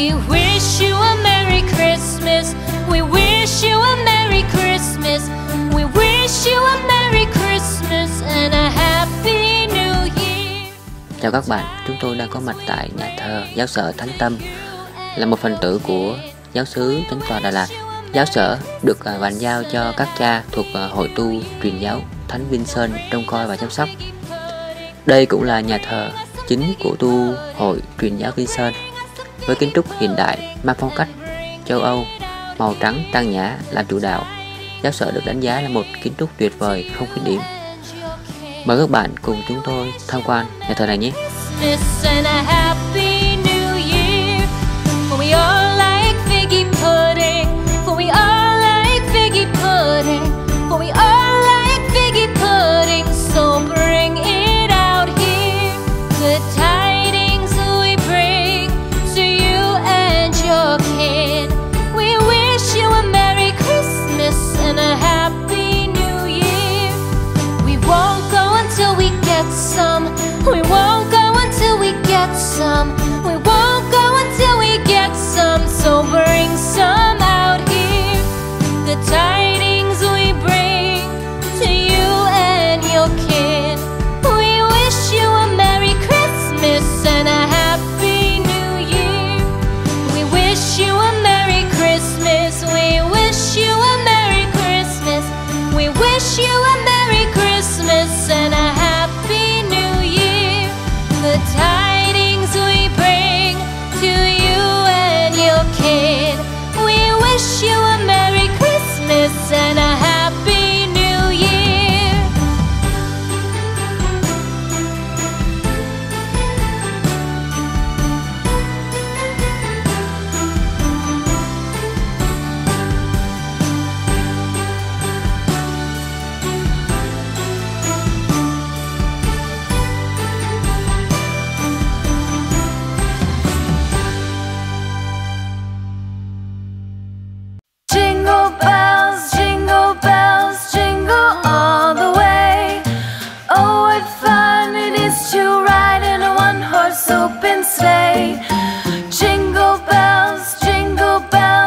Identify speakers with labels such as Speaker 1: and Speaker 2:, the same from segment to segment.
Speaker 1: We wish you a Merry Christmas. We wish you a Merry Christmas. We wish you a Merry Christmas and a Happy New Year.
Speaker 2: Chào các bạn, chúng tôi đang có mặt tại nhà thờ Giáo sở Thánh Tâm, là một phần tử của giáo xứ Chánh tòa Đà Lạt. Giáo sở được bàn giao cho các cha thuộc hội tu truyền giáo Thánh Vincent trông coi và chăm sóc. Đây cũng là nhà thờ chính của tu hội truyền giáo Vincent, với kiến trúc hiện đại mang phong cách châu Âu, màu trắng trang nhã làm chủ đạo. Giáo sở được đánh giá là một kiến trúc tuyệt vời, không khuyết điểm. Mời các bạn cùng chúng tôi tham quan nhà thờ này nhé.
Speaker 1: We won't go until we get some. We won't go until we get some. So bring some out here. The tidings we bring to you and your kin. We wish you a Merry Christmas and a Happy New Year. We wish you a Merry Christmas. We wish you a Merry Christmas. We wish you a Merry Christmas and a Happy New Year. The tidings we bring to you and your kin. We wish you a Merry Christmas and a Happy New Year. Jingle bells, jingle all the way. Oh, what fun it is to ride in a one-horse open sleigh. Jingle bells, jingle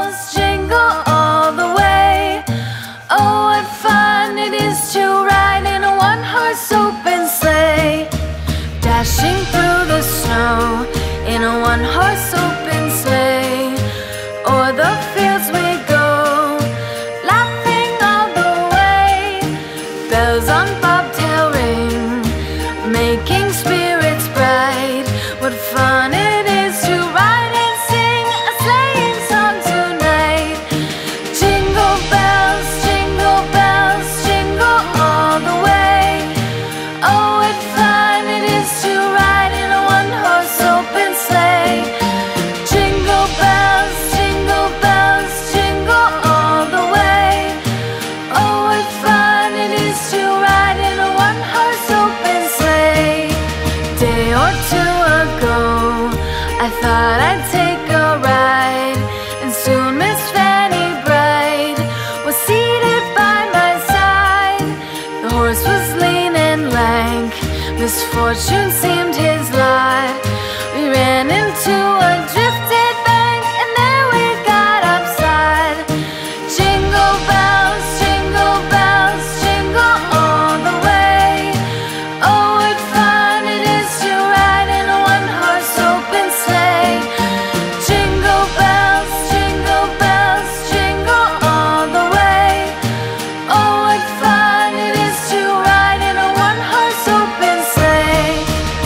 Speaker 1: all the way. Oh, what fun it is to ride in a one-horse open sleigh. Dashing through the snow in a one-horse open sleigh. O'er the fields we go, laughing all the way. Bells on bobtail ring, making spirits bright. What fun it is to ride and sing a sleighing song tonight. Jingle bells, jingle all the way. Oh, what fun it is to ride in a one-horse open sleigh. Jingle bells, jingle all the way. Oh, what fun it is to ride in a one-horse open sleigh. Day or two ago, I thought I'd take a ride, and soon Miss Fanny Bright was seated by my side. The horse was lean and lank, misfortune seemed his lot. We ran into a drifted bank, and there we got upside. Jingle bells, jingle all the way. Oh, what fun it is to ride in a one-horse open sleigh. Jingle bells, jingle all the way. Oh, what fun it is to ride in a one-horse open sleigh.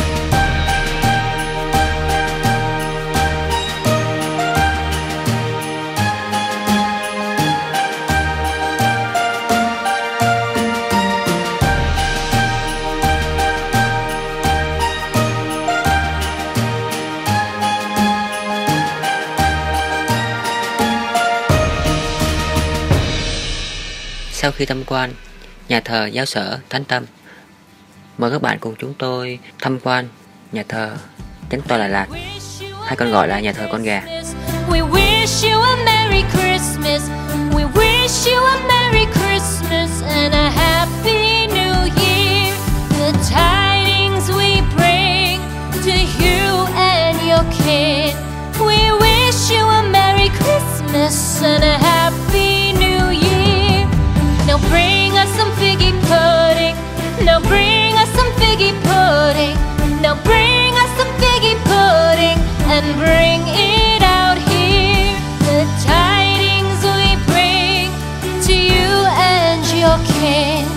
Speaker 2: Sau khi tham quan nhà thờ Giáo sở Thánh Tâm, mời các bạn cùng chúng tôi tham quan nhà thờ Chánh tòa Đà Lạt, hay còn gọi là nhà thờ con gà.
Speaker 1: We wish you a Merry Christmas. We wish you a Merry Christmas and a Happy New Year. The tidings we bring to you and your kin. We wish Christmas and a Happy New Year. Now bring us some figgy pudding. Now bring us some figgy pudding. Now bring us some figgy pudding and bring it out here. The tidings we bring to you and your king.